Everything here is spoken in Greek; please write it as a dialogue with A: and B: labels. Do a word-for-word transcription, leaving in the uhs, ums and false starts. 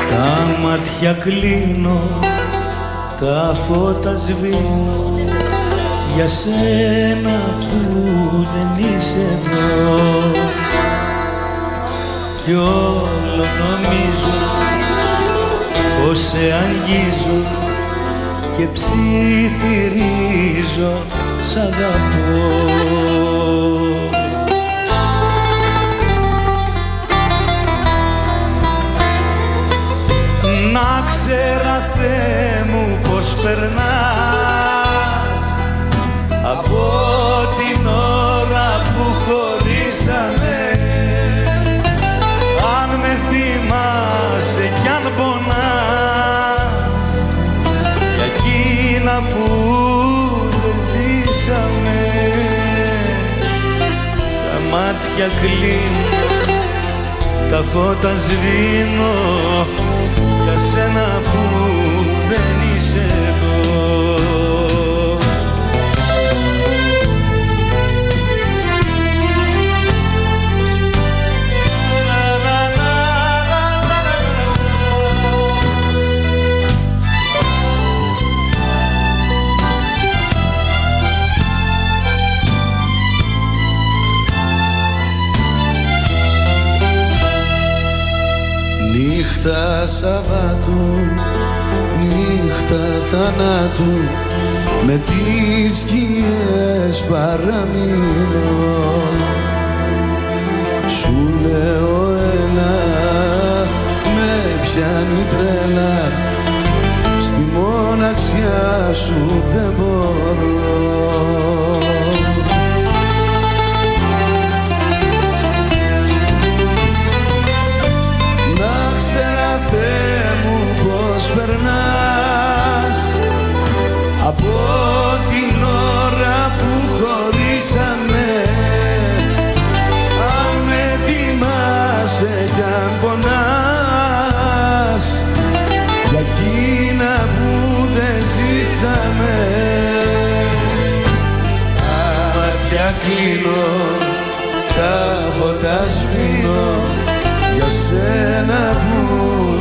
A: Τα μάτια κλείνω, τα φώτα σβήνω για σένα που δεν είσαι εδώ. Κι όλο νομίζω πως σε αγγίζω και ψιθυρίζω σ' αγαπώ. Να ξέρα, Θεέ μου, πως περνάς από την ώρα που χωρίσαμε. Αν με θυμάσαι κι αν πονάς για εκείνα που δεν ζήσαμε. Τα μάτια κλείνω, τα φώτα σβήνω για σένα που δεν είσαι εδώ.
B: Νύχτα Σαββάτου, νύχτα θανάτου, με τις σκιές παραμείνω. Σου λέω έλα, με πιάνει τρέλα, στη μοναξιά σου δεν μπορώ. Θεέ μου, πως περνάς από την ώρα που χωρίσαμε. Αν με θυμάσαι κι αν πονάς για εκείνα που δεν ζήσαμε. Τα μάτια κλείνω, τα φώτα σβήνω για σένα που